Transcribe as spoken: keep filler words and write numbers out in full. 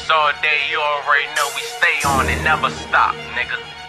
all day, you already know we stay on and never stop, nigga.